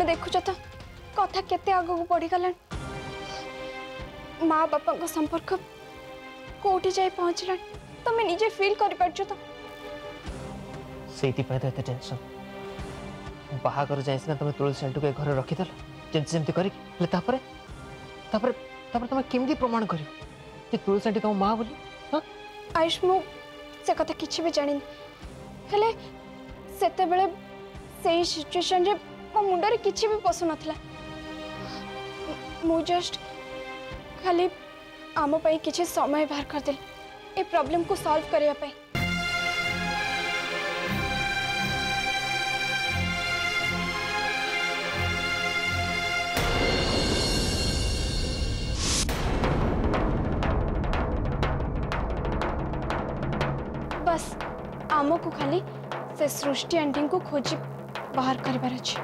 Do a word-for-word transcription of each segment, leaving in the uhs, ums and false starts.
देखुच तो कथा केते आगो बढ़ी गला माँ बापा का संपर्क कोठी जाई पहुंचला तमे निजे फील कर परछ तो सेति पे तो टेंशन बाहागर जाइस ना तुम तुलसी आंटी के घर रखी दल जेमती जेमती करी ले तापरे तापरे तापरे तुम केमदी प्रमाण करियो कि तुलसी आंटी तुम मां बोली हां आयुष मु से कथा किछि भी जानिन हेले सेते बेले सेही सिचुएशन रे मो मुंडा रे किछि भी पसु नथला मु जस्ट खाली आम पई किछि समय बाहर कर दे ए प्रॉब्लम को सॉल्व करिया पई बस आम को खाली से सृष्टि आंटी को खोजी बाहर करबार अछि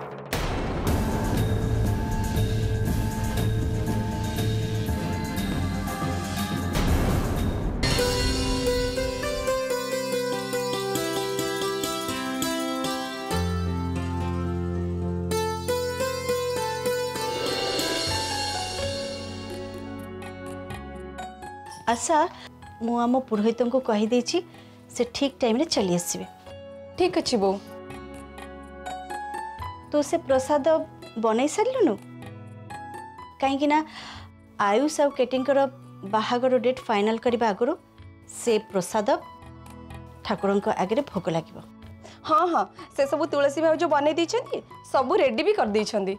आशा मु आम पुरोहित को कही देछि से ठीक टाइम रे चली आसबे ठीक अछि बो तो से प्रसाद बनै सारलुनु कहीं ना आयुष आ केटिंकर बाहागर डेट फाइनल करबा आगरो से प्रसाद ठाकुर आगे भोग लगे हाँ हाँ से सब तुलसी भाव जो बनै दी सब रेडी भी कर दी छंदी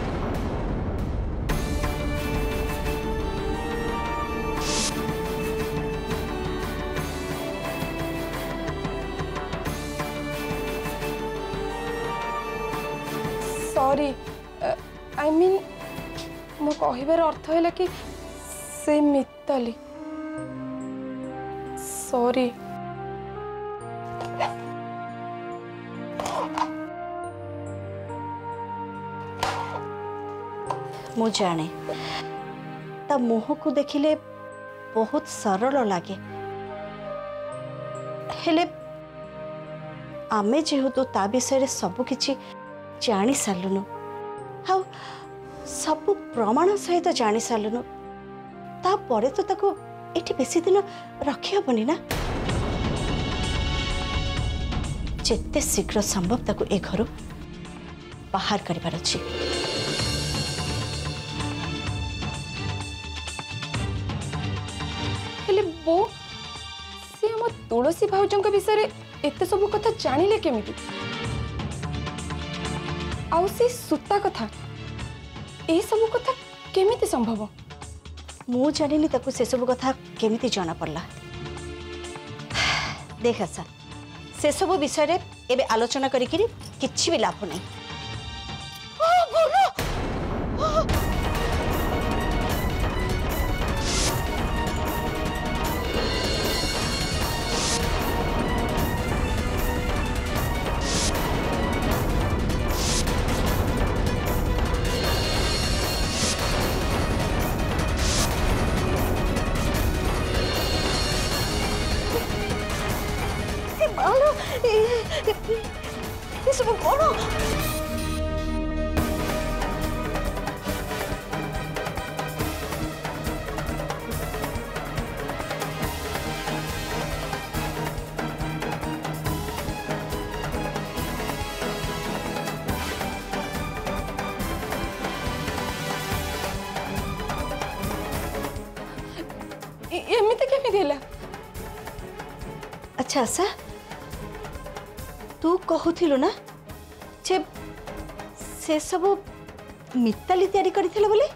सॉरी आई मीन मो कहबार अर्थ है कि से मिताली सॉरी मु जाने ता मुह को देखिले बहुत सरल लगे हेले आमे जेहेतु ता विषय सबकि जानी सारूनु हाँ सब प्रमाण सहित जानी सारूनु तापर तो ताको एठी बेसी दिन रखी हबनी ना जिते शीघ्र संभव ताको ए घर बाहर करिबार अछि हेले बो से हम तुलसी भाउजंक विषय एते सब कथा जानिले केमिति आउ से सुता कथा ए सब कथा केमिति संभव मु जानिनी ताकू से सब कथा केमिति जाना पड़ला देख आशा से सब विषय रे एबे आलोचना करी कि किछि भी लाभ नहीं सब कौन एमिति केमिति होला अच्छा आशा तू कहूथिलु ना जे से सब मिताली तैयारी करथिले बोले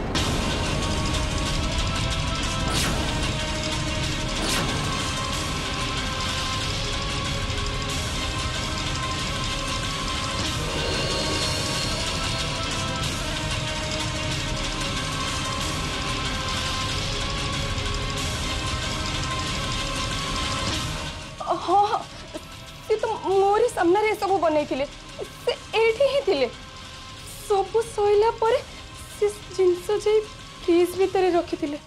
हाँ सी तो मोरी सामने सब बनई थिले से एठी ही थिले सब सोइला परे से जिंस जे फ्रीज भीतर रखी थिले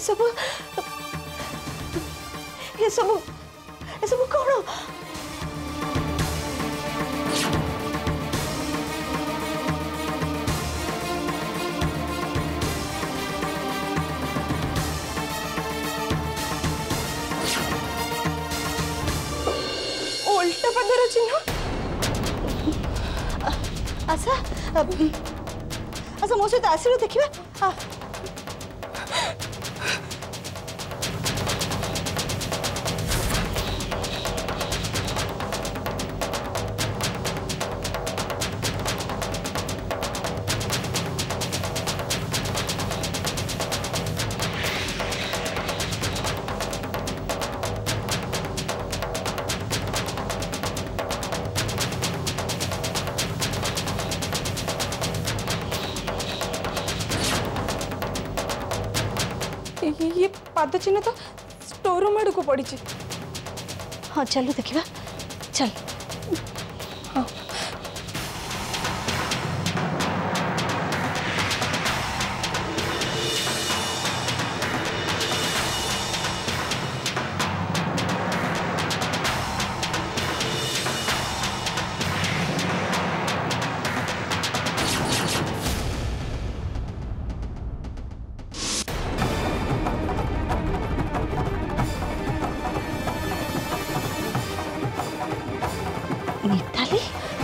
सब ये सब ये सब कौन उल्टा पदर चिन्ह अच्छा अच्छा मो सहित आसिल देखिए ये पाद चिन्ह तो स्टोर रूम आड़ को पड़ी। हाँ चलो देखिए चल हाँ मिताली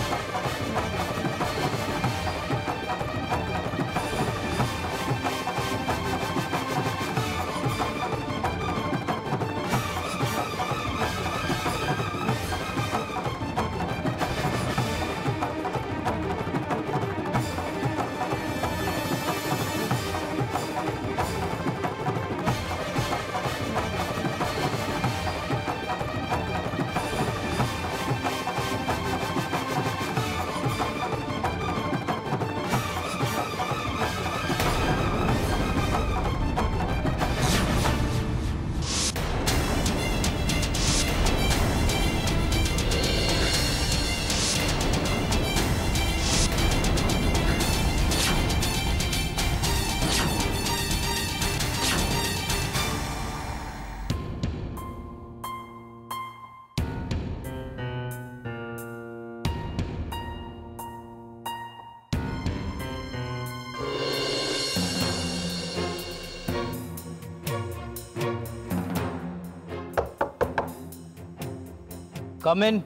Come in.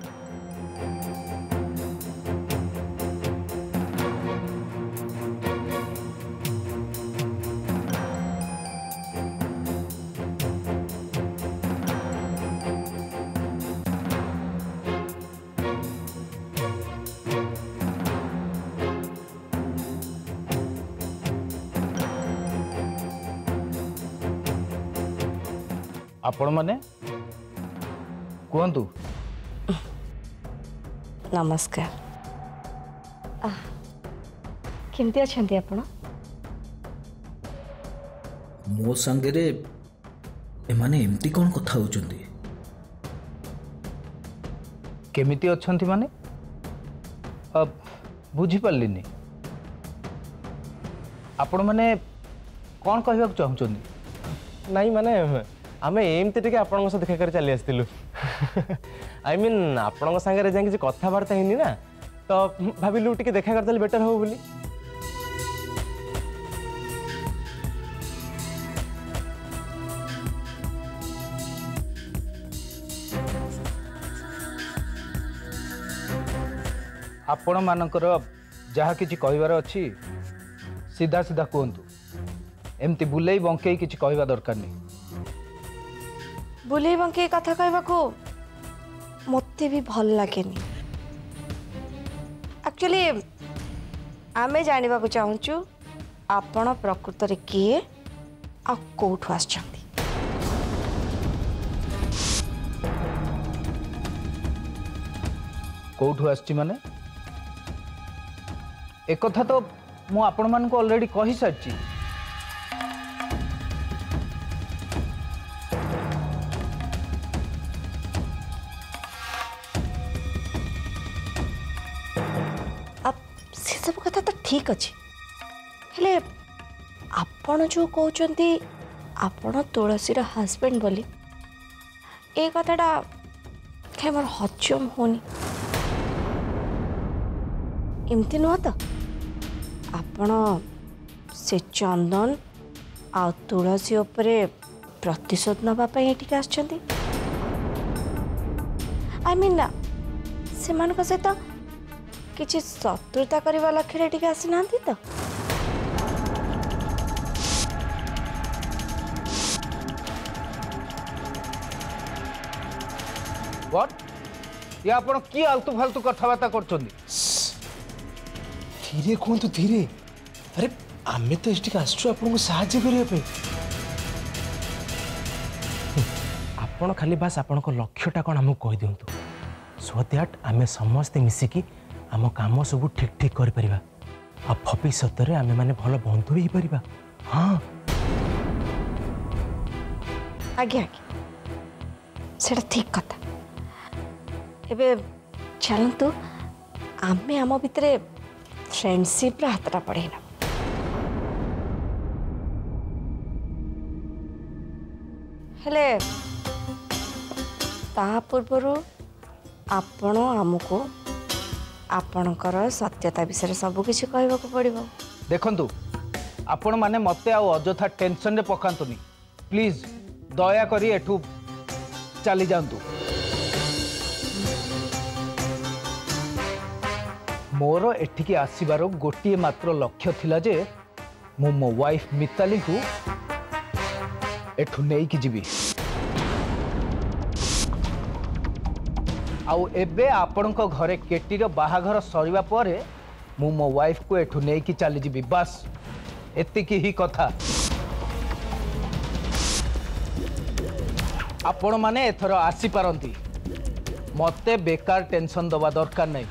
आपण माने कहतु नमस्कार केमती अच्छा आपण मो संगे एमाने एमती कौन कथा होचंदी केमिति अच्छंती माने अब बुझी पारलिनी आपण माने कौन कहबा चाहउचंदी नहीं माने आमे एमती टिके आपन से देखा कर चली आस्तिलु आई मीन आपन संगे जाई किसी कथबार्ता हिनी ना तो भाबिलु टिके देखा करतले बेटर हो बोली आपण मानकर जहाँ किछि कहबार अछि सीधा सीधा कहतु एमती बुलाई बंकई किछि कहबा दरकार नहीं बुले बंके कथा कहबा को मते भी भल लगे एक्चुअली आमे जानिबा को चाहूचु आपण प्रकृत रे किए आ कोठु आछंती कोठु आछि माने एक कथा तो मु आपण मान को ऑलरेडी कहि साची सब कथा तो ठीक अच्छे हेले आपण जो कहते आपण तुलसीर हस्बैंड बोली ए कथाटा कहीं मोर हजम होनी एमती नुह तो आपण से चंदन आ तुलसी उपरे प्रतिशोध नवापाई एठिक आछंती आई मीन ना से मान सहित किसी शत्रुता करने लक्ष्य एठिक आसी ना तो व्हाट ये आपण की आलतू फालतू कथबार्ता करछोंदी धीरे कहतु धीरे अरे आमे तो एठिक आसछु आपन साहाय्य करिया पे आपण खाली बास आपण को लक्ष्यटा कोन हमु कहि दियंतु सो दैट आमे समस्त मिसिकी आम काम सब ठीक ठीक कर परिबा आ भविष्य रे आमे माने भलो बंधु भी परिबा हां आगे आगे सेटा ठीक कथा एबे चलतु आमे आम भितरे फ्रेंडशिप रा हातटा पड़ेना हेले ता पूर्वरु आपण आमको आपणकर सत्यता विषय सब किसी कहवाक पड़ो देखंतु आपण माने मते आ अजथा टेंशन रे पकांतुनी प्लीज दया करी एठू चली जांतु मोर एठिकी आसीबार गोटे मात्र लक्ष्य थिला जे मु मो वाइफ मिताली को एठू नेई की जीवी आउ एबे आपणक घरे केटीर बाहाघर सरिबा परे मु मो वाइफ को एठू नेई की चली जीवी बस एतिकी ही कथा आपण माने एथर आसी पारंती मते बेकार टेंशन दबा दरकार नहीं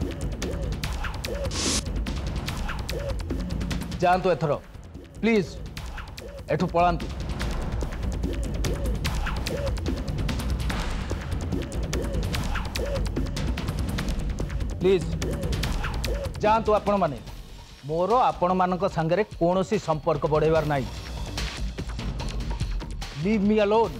जानतु एथर प्लीज एठू पलांतु प्लीज जानतु आपण माने मोर आपण मानक संगे कौनसी संपर्क बढ़ेबार नहीं लीव मी अलोन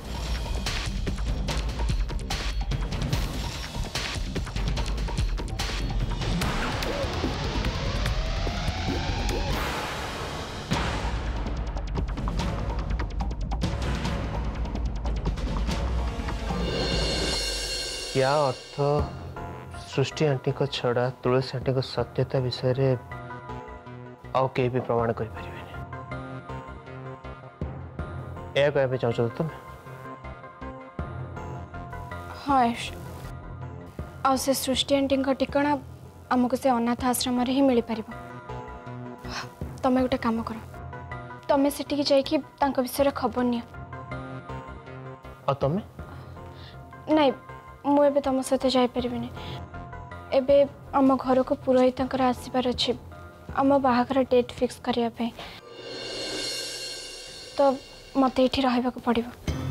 क्या अर्थ सृष्टि आंटी को छड़ा तुलसी आंटी को सत्यता विषय रे आउ के भी प्रमाण कर परिबे ए कहबे चाहछो तुम हाँ यश आ से सृष्टि आंटी ठिकाना आमको से अनाथ आश्रम रे ही मिल पार तमें गोटे काम कर तमें सेठी जाइकी तांको विषय रे खबर नियो आ तमें नहीं मु एबे तुम सहित जापरिनी एबे आम घर को पुरोहित आसबार अच्छे आम बाहाघर डेट फिक्स करने तो मत ये रहा पड़ो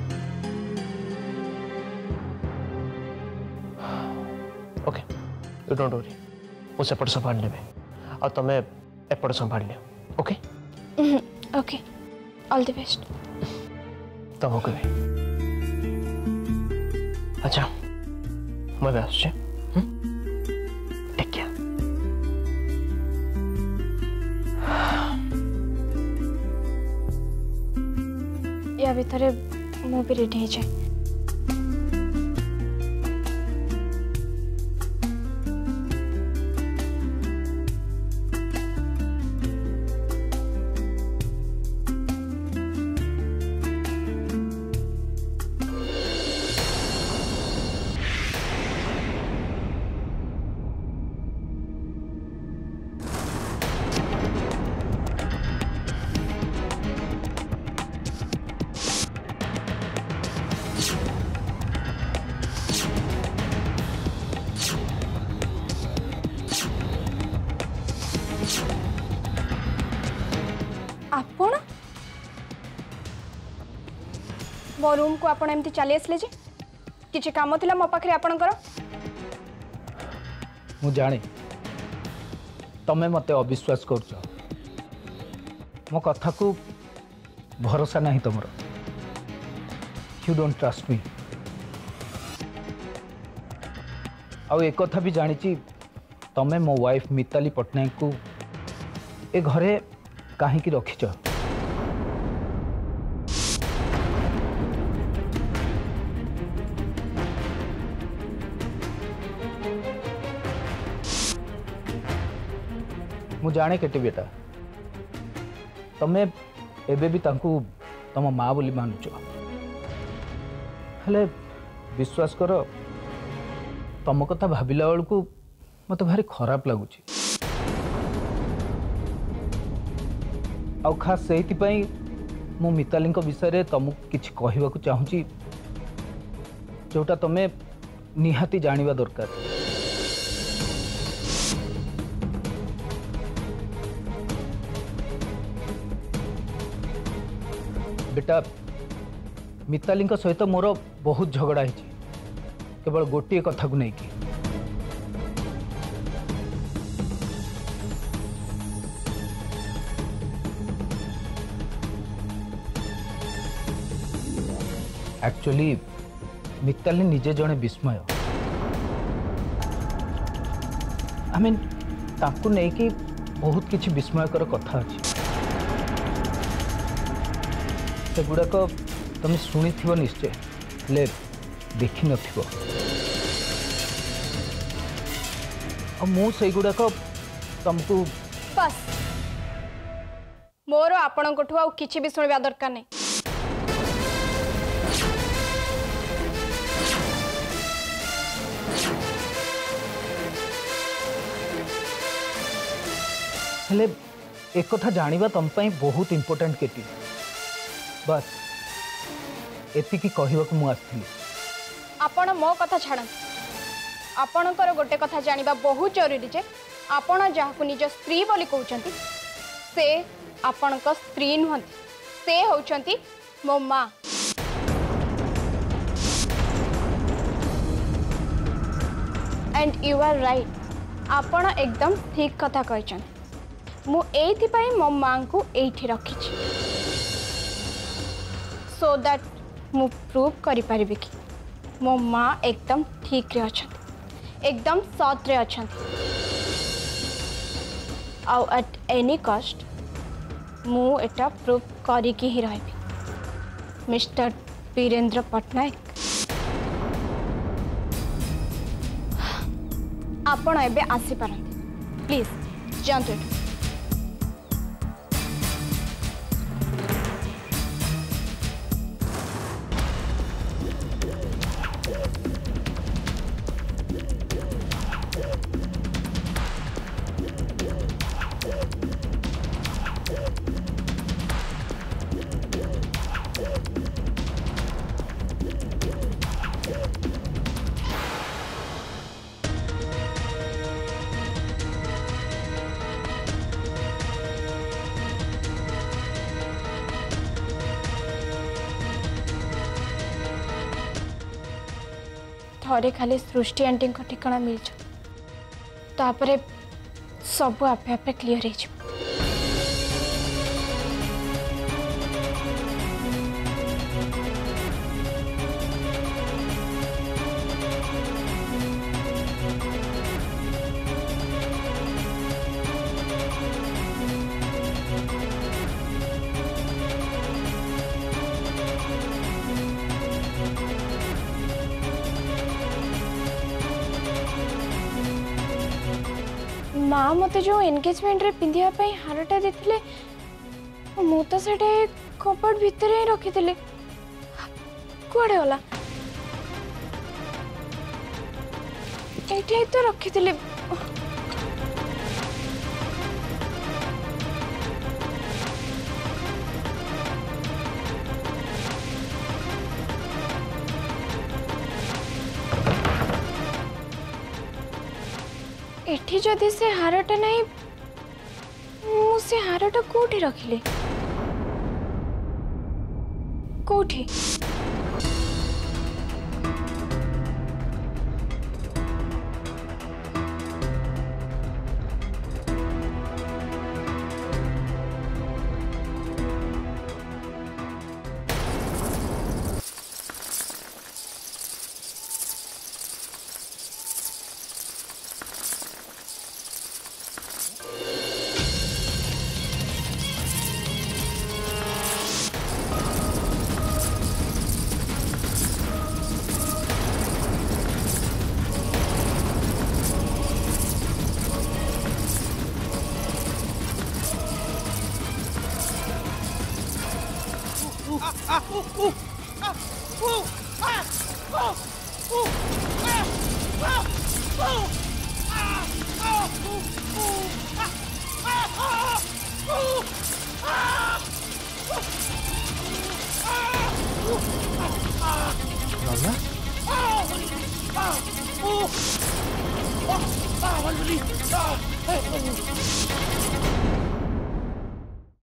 ओके यू डोंट वरी मु सेपट संभाल नेबे आ तमे एपट संभाल लियो okay okay all the best तुमको भी अच्छा मैं आसुचे टेक केयर या भितर मु भी रेडी जाए आपण मो रूम को आपण एमती चली आसले जे किछि काम थिला मो पाखरे आपणकर मु जाने तमे मते अविश्वास करछ मो कथा को भरोसा नहीं तुमर यू डोंट ट्रस्ट मी आउ एक कथा भी जानी तमें मो वाइफ मिताली पट्टनायक को ए घरे कहीं रखिच मु जाने केटे बेटा तमें एबे भी तांकु तम माँ बोली मानुच हेले विश्वास कर तम कथा भाविला बेलू मत भारी खराब लगुच आ खास से मु मिताली विषय तुमको किसी कहवाक चाहूँगी जोटा तुम्हें निहाती जानिबा दरकार बेटा मिताली सहित मोर बहुत झगड़ा है केवल गोटे कथा को नहीं एक्चुअली मिताली निजे जड़े विस्मय आई मीन ताकू नहीं कि बहुत किसी विस्मयकर कथा अच्छी से गुड़ाक तुम शुणी थी निश्चय ले देखी न मुझे गुड़ाक तुमको बस मोर आपण किसी भी शुणा दरकार नहीं हेले एक कथा जानिबा तुम बहुत इम्पोर्टेंट केटी बस एतिकी कहवाक मु आसथि आपण मो कथा छाड़ आपणकर गोटे कथा जानिबा बहुत जरूरी जे आपण जहाँ निज स्त्री बोली कहते से आपण स्त्री नुहति से होउछंती मो माँ एंड यू आर राइट आपण एकदम ठीक कथा कहते मु एइथिपाई मो माँ को एइठी रखिछि सो दैट मु प्रूव करि परिबे कि मो माँ एकदम ठीक रे अछंती एकदम सत रे अछंती आउ एट एनी कॉस्ट मु एटा प्रूव करी कि ही रहबी मिस्टर वीरेंद्र पट्टनायक आपण एबे आसी पारंती प्लीज जानतु थरे खाली सृष्टि आंटी ठिकाना मिल जापर सब आपे आपे क्लीयर हो माँ मत जो एंगेजमेंट रे पिंधिया हारटा देते मु तो से कपड़ भितर ही रखी कुआड़े गला ये तो रखी एठी जदि से हारटा नहीं मु से हारटा कोठी रखिले कोठी नन्ना Ah,